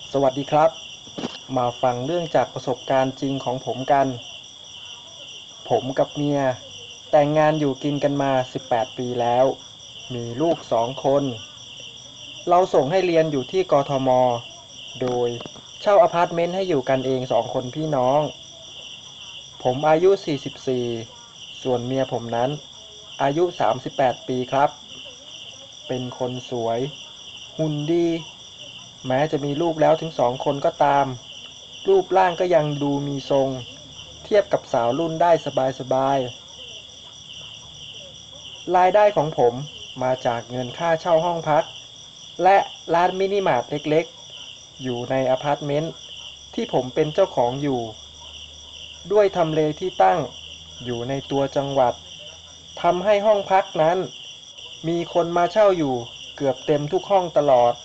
สวัสดีครับมาฟังเรื่องจากประสบการณ์จริงของผมกันผมกับเมียแต่งงานอยู่กินกันมา18ปีแล้วมีลูก2คนเราส่งให้เรียนอยู่ที่กทมโดยเช่าอพาร์ตเมนต์ให้อยู่กันเอง2 คนพี่น้องผมอายุ44ส่วนเมียผมนั้นอายุ38ปีครับเป็นคนสวยหุ่นดีแม้จะมีลูกแล้วถึง2 คนก็ตามรูปร่างก็ยังดูมีทรงเทียบกับสาวรุ่นได้สบายๆรายได้ของผมมาจากเงินค่าเช่าห้องพักและร้านมินิมาร์ทเล็กๆอยู่ในอพาร์ตเมนต์ที่ผมเป็นเจ้าของอยู่ด้วยทำเลที่ตั้งอยู่ในตัวจังหวัดทำให้ห้องพักนั้นมีคนมาเช่าอยู่เกือบเต็มทุกห้องตลอด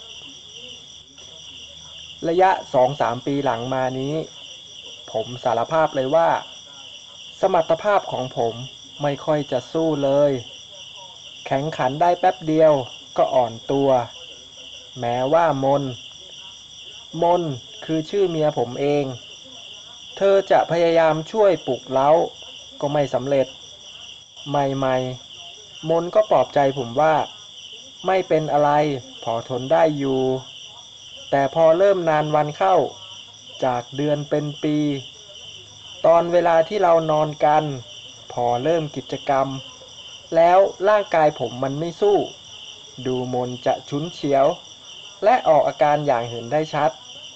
ระยะ 2-3 ปีหลังมานี้ผมสารภาพเลยว่าสมรรถภาพของผมไม่ค่อยจะสู้เลยแข็งขันได้แป๊บเดียวก็อ่อนตัวแม้ว่ามนคือชื่อเมียผมเองเธอจะพยายามช่วยปลุกเร้าก็ไม่สำเร็จใหม่ๆมนก็ปลอบใจผมว่าไม่เป็นอะไรพอทนได้อยู่แต่พอเริ่มนานวันเข้าจากเดือนเป็นปีตอนเวลาที่เรานอนกันพอเริ่มกิจกรรมแล้วร่างกายผมมันไม่สู้ดูมนจะฉุนเฉียวและออกอาการอย่างเห็นได้ชัด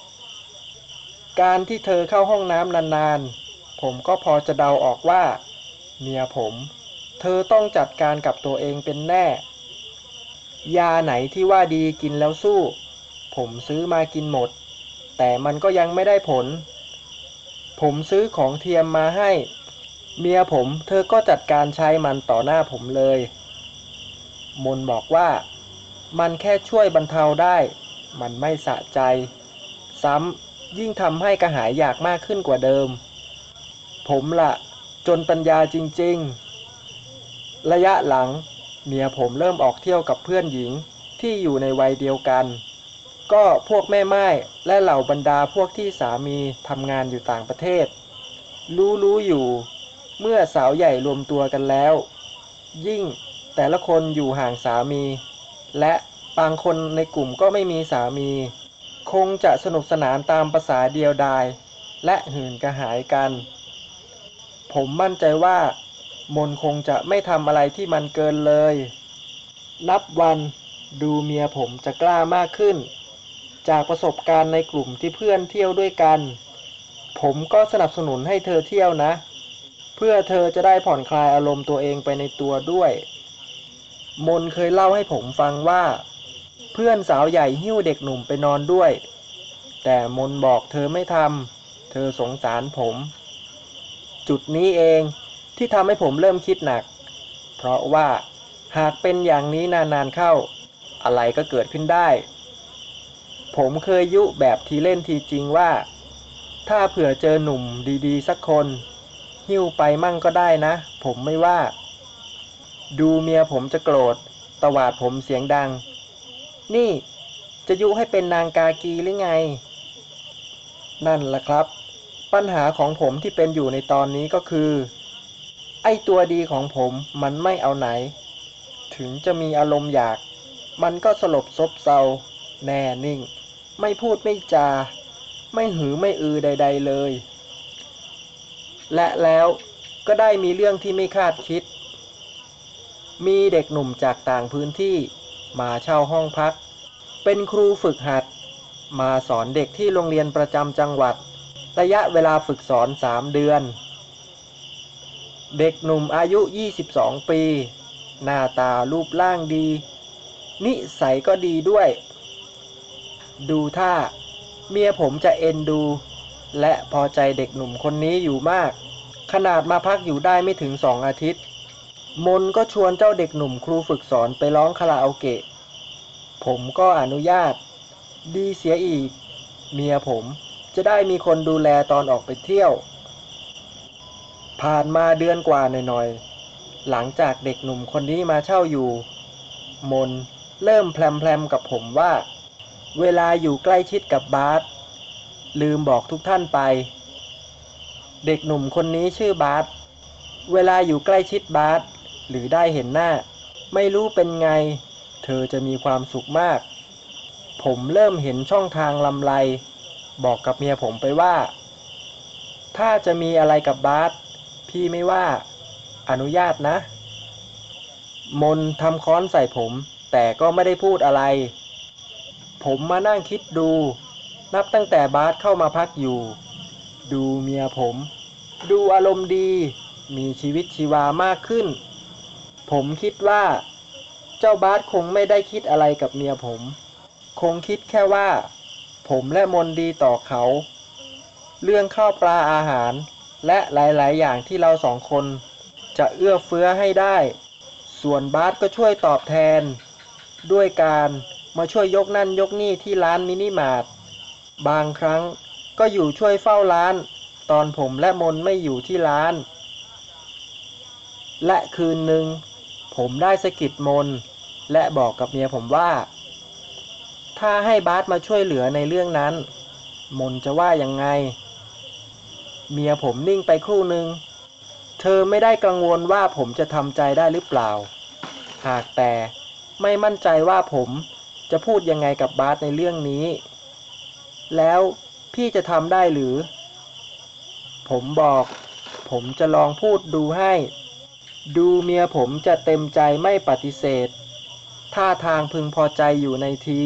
การที่เธอเข้าห้องน้ำนานๆผมก็พอจะเดาออกว่าเมียผมเธอต้องจัดการกับตัวเองเป็นแน่ยาไหนที่ว่าดีกินแล้วสู้ผมซื้อมากินหมดแต่มันก็ยังไม่ได้ผลผมซื้อของเทียมมาให้เมียผมเธอก็จัดการใช้มันต่อหน้าผมเลยมนบอกว่ามันแค่ช่วยบรรเทาได้มันไม่สะใจซ้ำยิ่งทำให้กระหายอยากมากขึ้นกว่าเดิมผมล่ะจนปัญญาจริงๆระยะหลังเมียผมเริ่มออกเที่ยวกับเพื่อนหญิงที่อยู่ในวัยเดียวกันก็พวกแม่ไม้และเหล่าบรรดาพวกที่สามีทำงานอยู่ต่างประเทศรู้อยู่เมื่อสาวใหญ่รวมตัวกันแล้วยิ่งแต่ละคนอยู่ห่างสามีและบางคนในกลุ่มก็ไม่มีสามีคงจะสนุกสนานตามประสาเดียวดายและหื่นกระหายกันผมมั่นใจว่ามนคงจะไม่ทำอะไรที่มันเกินเลยนับวันดูเมียผมจะกล้ามากขึ้นจากประสบการณ์ในกลุ่มที่เพื่อนเที่ยวด้วยกันผมก็สนับสนุนให้เธอเที่ยวนะเพื่อเธอจะได้ผ่อนคลายอารมณ์ตัวเองไปในตัวด้วยมนเคยเล่าให้ผมฟังว่าเพื่อนสาวใหญ่หิ้วเด็กหนุ่มไปนอนด้วยแต่มนบอกเธอไม่ทำเธอสงสารผมจุดนี้เองที่ทำให้ผมเริ่มคิดหนักเพราะว่าหากเป็นอย่างนี้นานๆเข้าอะไรก็เกิดขึ้นได้ผมเคยยุแบบทีเล่นทีจริงว่าถ้าเผื่อเจอหนุ่มดีๆสักคนหิ้วไปมั่งก็ได้นะผมไม่ว่าดูเมียผมจะโกรธตวาดผมเสียงดังนี่จะยุให้เป็นนางกากีหรือไงนั่นแหละครับปัญหาของผมที่เป็นอยู่ในตอนนี้ก็คือไอ้ตัวดีของผมมันไม่เอาไหนถึงจะมีอารมณ์อยากมันก็สลบซบเซาแน่นิ่งไม่พูดไม่จาไม่หือไม่อือใดๆเลยและแล้วก็ได้มีเรื่องที่ไม่คาดคิดมีเด็กหนุ่มจากต่างพื้นที่มาเช่าห้องพักเป็นครูฝึกหัดมาสอนเด็กที่โรงเรียนประจำจังหวัดระยะเวลาฝึกสอน3 เดือนเด็กหนุ่มอายุ22 ปีหน้าตารูปร่างดีนิสัยก็ดีด้วยดูท่าเมียผมจะเอ็นดูและพอใจเด็กหนุ่มคนนี้อยู่มากขนาดมาพักอยู่ได้ไม่ถึง2 อาทิตย์มนก็ชวนเจ้าเด็กหนุ่มครูฝึกสอนไปร้องคาราโอเกะผมก็อนุญาตดีเสียอีกเมียผมจะได้มีคนดูแลตอนออกไปเที่ยวผ่านมาเดือนกว่าหน่อยๆหลังจากเด็กหนุ่มคนนี้มาเช่าอยู่มนเริ่มแพลมๆกับผมว่าเวลาอยู่ใกล้ชิดกับบาสลืมบอกทุกท่านไป เด็กหนุ่มคนนี้ชื่อบาสเวลาอยู่ใกล้ชิดบาสหรือได้เห็นหน้าไม่รู้เป็นไงเธอจะมีความสุขมากผมเริ่มเห็นช่องทางลำไรบอกกับเมียผมไปว่าถ้าจะมีอะไรกับบาสพี่ไม่ว่าอนุญาตนะมนทำค้อนใส่ผมแต่ก็ไม่ได้พูดอะไรผมมานั่งคิดดูนับตั้งแต่บาสเข้ามาพักอยู่ดูเมียผมดูอารมณ์ดีมีชีวิตชีวามากขึ้นผมคิดว่าเจ้าบาสคงไม่ได้คิดอะไรกับเมียผมคงคิดแค่ว่าผมและมนดีต่อเขาเรื่องข้าวปลาอาหารและหลายๆอย่างที่เราสองคนจะเอื้อเฟื้อให้ได้ส่วนบาสก็ช่วยตอบแทนด้วยการมาช่วยยกนั่นยกนี่ที่ร้านมินิมาร์ทบางครั้งก็อยู่ช่วยเฝ้าร้านตอนผมและมนไม่อยู่ที่ร้านและคืนหนึ่งผมได้สะกิดมนและบอกกับเมียผมว่าถ้าให้บาสมาช่วยเหลือในเรื่องนั้นมนจะว่ายังไงเมียผมนิ่งไปครู่หนึ่งเธอไม่ได้กังวลว่าผมจะทำใจได้หรือเปล่าหากแต่ไม่มั่นใจว่าผมจะพูดยังไงกับบาสในเรื่องนี้แล้วพี่จะทำได้หรือผมบอกผมจะลองพูดดูให้ดูเมียผมจะเต็มใจไม่ปฏิเสธท่าทางพึงพอใจอยู่ในที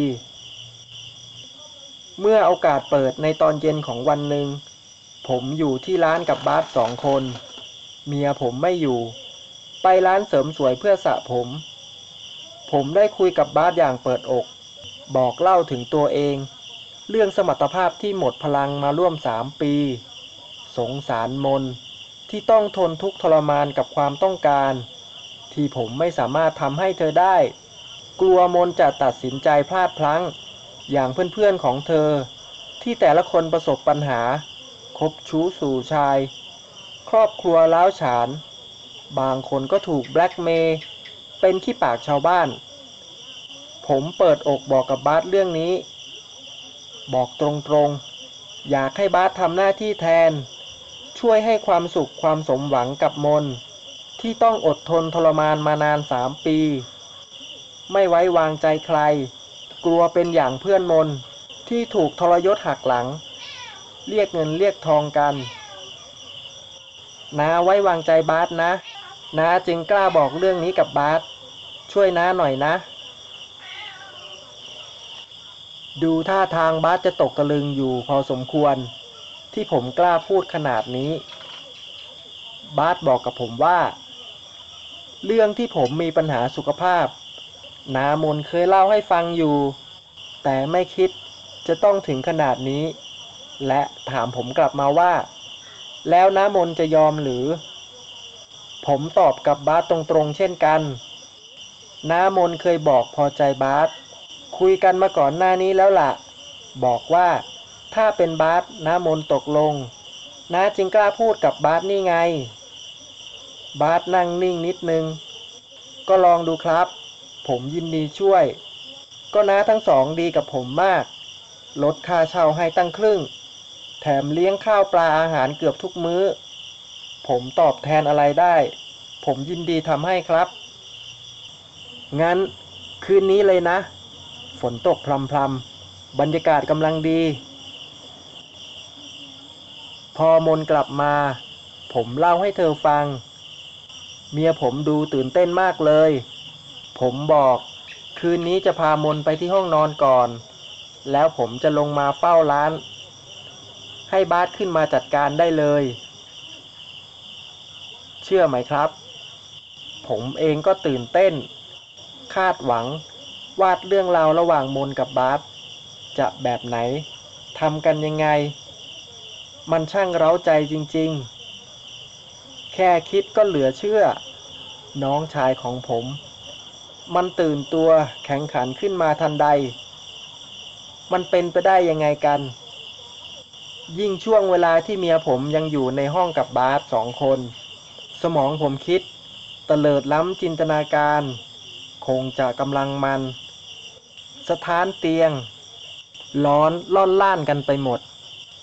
เมื่อโอกาสเปิดในตอนเย็นของวันหนึ่งผมอยู่ที่ร้านกับบาส2 คนเมียผมไม่อยู่ไปร้านเสริมสวยเพื่อสระผมได้คุยกับบาสอย่างเปิดอกบอกเล่าถึงตัวเองเรื่องสมรรถภาพที่หมดพลังมาร่วม3 ปีสงสารมนที่ต้องทนทุกข์ทรมานกับความต้องการที่ผมไม่สามารถทำให้เธอได้กลัวมนจะตัดสินใจพลาดพลั้งอย่างเพื่อนๆของเธอที่แต่ละคนประสบปัญหาคบชู้สู่ชายครอบครัวร้าวฉานบางคนก็ถูกแบล็กเมย์เป็นขี้ปากชาวบ้านผมเปิดอกบอกกับบาสเรื่องนี้บอกตรงๆอยากให้บาสทำหน้าที่แทนช่วยให้ความสุขความสมหวังกับมนที่ต้องอดทนทรมานมานาน3 ปีไม่ไว้วางใจใครกลัวเป็นอย่างเพื่อนมนที่ถูกทรยศหักหลังเรียกเงินเรียกทองกันน้าไว้วางใจบาสนะน้าจึงกล้าบอกเรื่องนี้กับบาสช่วยน้าหน่อยนะดูท่าทางบาสจะตกตะลึงอยู่พอสมควรที่ผมกล้าพูดขนาดนี้บาสบอกกับผมว่าเรื่องที่ผมมีปัญหาสุขภาพน้ามนเคยเล่าให้ฟังอยู่แต่ไม่คิดจะต้องถึงขนาดนี้และถามผมกลับมาว่าแล้วน้ามนจะยอมหรือผมตอบกับบาสตรงๆเช่นกันน้ามนเคยบอกพอใจบาสคุยกันมาก่อนหน้านี้แล้วล่ะบอกว่าถ้าเป็นบาสน้ามนตกลงน้าจึงกล้าพูดกับบาสนี่ไงบาสนั่งนิ่งนิดนึงก็ลองดูครับผมยินดีช่วยก็น้าทั้งสองดีกับผมมากลดค่าเช่าให้ตั้งครึ่งแถมเลี้ยงข้าวปลาอาหารเกือบทุกมื้อผมตอบแทนอะไรได้ผมยินดีทำให้ครับงั้นคืนนี้เลยนะฝนตกพรำๆบรรยากาศกำลังดีพอมนกลับมาผมเล่าให้เธอฟังเมียผมดูตื่นเต้นมากเลยผมบอกคืนนี้จะพามนไปที่ห้องนอนก่อนแล้วผมจะลงมาเฝ้าร้านให้บาสขึ้นมาจัดการได้เลยเชื่อไหมครับผมเองก็ตื่นเต้นคาดหวังวาดเรื่องราวระหว่างมนกับบาสจะแบบไหนทำกันยังไงมันช่างเร้าใจจริงๆแค่คิดก็เหลือเชื่อน้องชายของผมมันตื่นตัวแข็งขันขึ้นมาทันใดมันเป็นไปได้ยังไงกันยิ่งช่วงเวลาที่เมียผมยังอยู่ในห้องกับบาส2 คนสมองผมคิดเตลิดล้ำจินตนาการคงจะกำลังมันสถานเตียงร้อนล่อนล่านกันไปหมด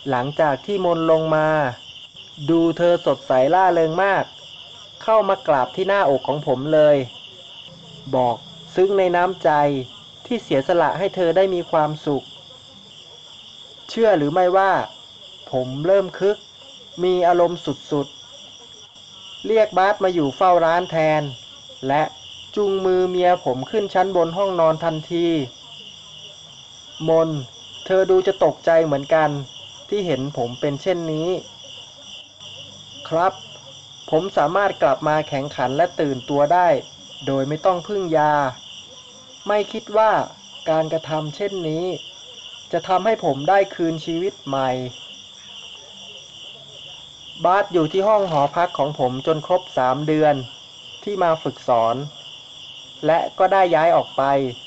หลังจากที่มนลงมาดูเธอสดใสร่าเริงมากเข้ามากราบที่หน้าอกของผมเลยบอกซึ้งในน้ำใจที่เสียสละให้เธอได้มีความสุขเชื่อหรือไม่ว่าผมเริ่มคึกมีอารมณ์สุดๆเรียกบาสมาอยู่เฝ้าร้านแทนและจูงมือเมียผมขึ้นชั้นบนห้องนอนทันทีมนเธอดูจะตกใจเหมือนกันที่เห็นผมเป็นเช่นนี้ครับผมสามารถกลับมาแข็งขันและตื่นตัวได้โดยไม่ต้องพึ่งยาไม่คิดว่าการกระทำเช่นนี้จะทำให้ผมได้คืนชีวิตใหม่บาสอยู่ที่ห้องหอพักของผมจนครบ3 เดือนที่มาฝึกสอนและก็ได้ย้ายออกไป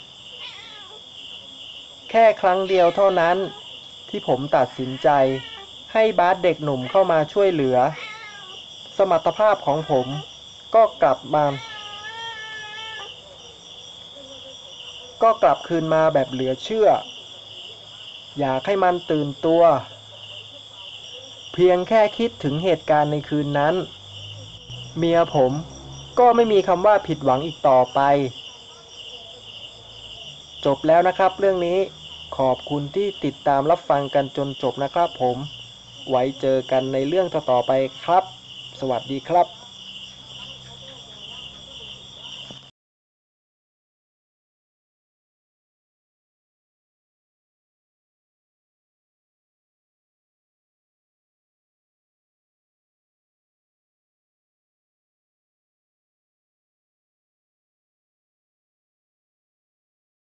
แค่ครั้งเดียวเท่านั้นที่ผมตัดสินใจให้บาสเด็กหนุ่มเข้ามาช่วยเหลือสมรรถภาพของผมก็กลับคืนมาแบบเหลือเชื่ออยากให้มันตื่นตัวเพียงแค่คิดถึงเหตุการณ์ในคืนนั้นเมียผมก็ไม่มีคำว่าผิดหวังอีกต่อไปจบแล้วนะครับเรื่องนี้ขอบคุณที่ติดตามรับฟังกันจนจบนะครับผมไว้เจอกันในเรื่องต่อๆไปครับสวัสดีครับ